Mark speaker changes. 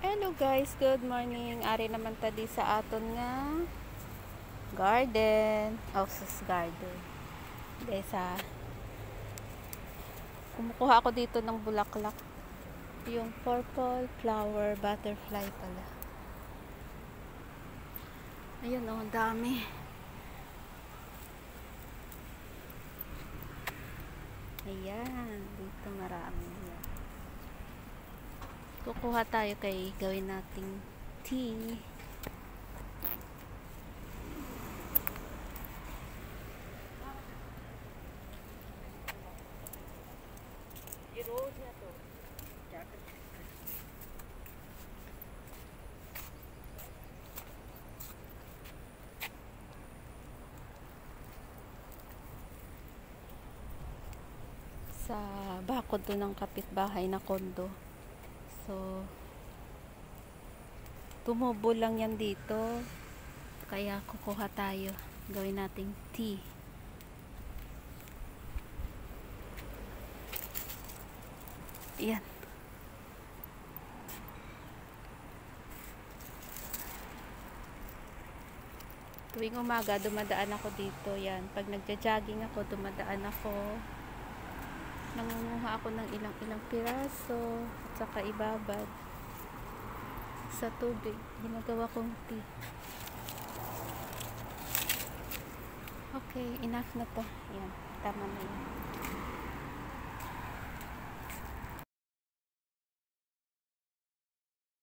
Speaker 1: Hello guys, good morning. Ari naman tadi sa aton nga garden, houses garden. Sa kumukuha ako dito ng bulaklak. Yung purple flower butterfly pala. Ayun oh, dami. Ayan, dito marami. Kukuha tayo kay gawin nating tea. Sa bakod to ng kapitbahay na kondo. So, tumubo lang yan dito. Kaya kukuha tayo. Gawin nating tea. Yan. Tuwing umaga, dumadaan ako dito. Yan. Pag nagja-jogging ako, dumadaan ako. Nangunguha ako ng ilang piraso at saka ibabad sa tubig. Ginagawa kong tea. Okay, enough na to. Yan, tama na yan.